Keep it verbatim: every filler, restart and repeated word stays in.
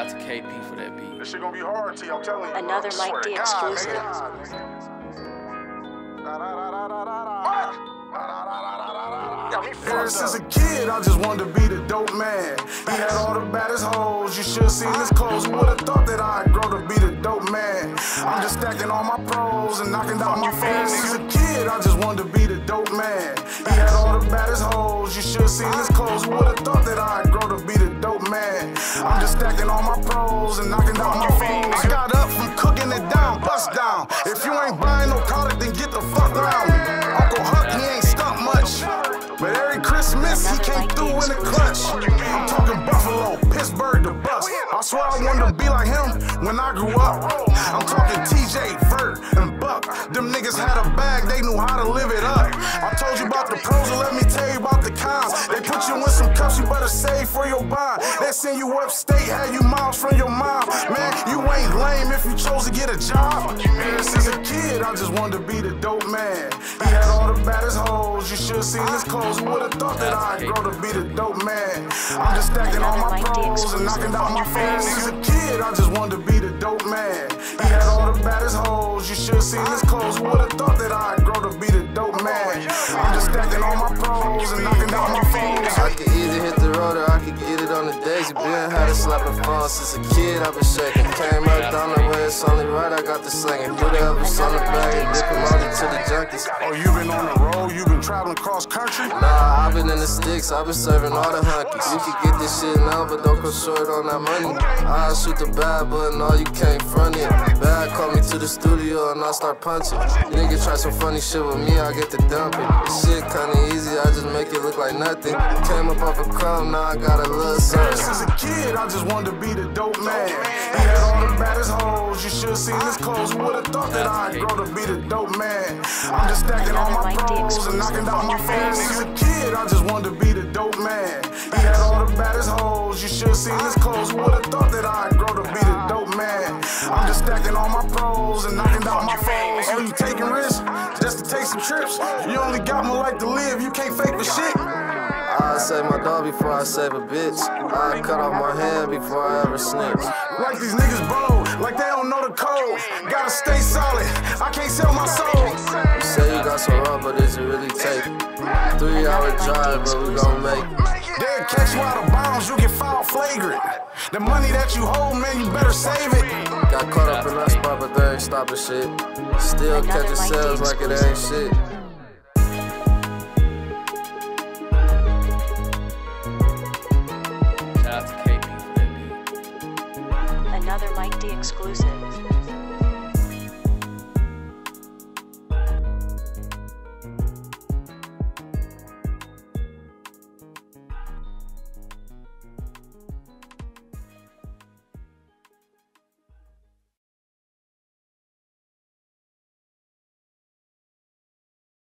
Shout out to K P for that beat. This shit gonna be hard, T, I'm telling you. Another Mike D exclusive. Ever since a kid, I just wanted to be the dope man. He had all the baddest hoes, you should've seen his clothes. Who would've thought that I'd grow to be the dope man? I'm just stacking all my pros and knocking down my foes. Since a kid, I just wanted to be the dope man. He had all the baddest hoes, you should've seen his clothes. Who would've thought that I'd grow to be the dope man? I'm just stacking all my pros and knocking down my foes. I got up from cooking it down, bust down. If you ain't buying no product, then get the fuck around me. Uncle Huck, he ain't stunt much, but every Christmas he came through in the clutch. I'm talking Buffalo, Pittsburgh, the bus. I swear I wanted to be like him when I grew up. I'm talking T J, Vert, and Buck. Them niggas had a bag, they knew how to live it up. I told you about the pros, and let me tell you about the cons. They put you in some cuffs, you better save for your bond. They send you upstate, had you miles from your mom. Man, you ain't lame if you chose to get a job. Ever since a kid, I just wanted to be the dope man. He had all the baddest hoes, you should've seen his clothes. Who would've thought that I'd grow to be the dope man? I'm just stacking all my pros and knocking down my foes. Since a kid, I just wanted to be the dope man. He had all the baddest hoes, you should've seen his clothes. Who would've thought that I'd grow to be the dope man? I'm just stacking all my pros and knocking down my foes. I could either hit the road or I could get it on the daisy. Been had a slapping phone since a kid, I've been shaking. Came up down the way, it's only right, I got the slinging. Put the Elvis on the bag, dip him out to the junkies. Oh, you been on the road, you been traveling cross country? Nah, I've been in the sticks, I've been serving all the hunkies. You can get this shit now, but don't go short on that money. I'll shoot the bad, but no, you can't front it. Bad call me to the studio and I start punching. Nigga try some funny shit with me, I get to dumping. This shit kinda easy, I just make it look like nothing. Came up off a crumb, now I got a little something. Since a kid, I just wanted to be the dope man. He had all the baddest hoes, you should've seen his clothes. Who would've thought that I'd grow to be the dope man? I'm just stacking all my pros and knocking down my foes. Since a kid, I just wanted to be the dope man. He had all the baddest hoes, you should've seen his clothes. Who would've thought that I'd grow to be the dope man? I'm just stacking all my pros and knocking down my foes. Oh, you taking risks just to take some trips? You only got my life to live, you can't fake for shit. I save my dog before I save a bitch. I cut off my hand before I ever snitch. Like these niggas bold, like they don't know the code. Gotta stay solid, I can't sell my soul. You say you got some raw, but does it really take? Three hour drive, but we gon' make it. They'll catch you out of bounds, you get foul flagrant. The money that you hold, man, you better save it. Got caught up in that spot, but they ain't stopping shit. Still catching sales like it ain't shit. Shout out to K P for that beat. Another Mike D exclusive.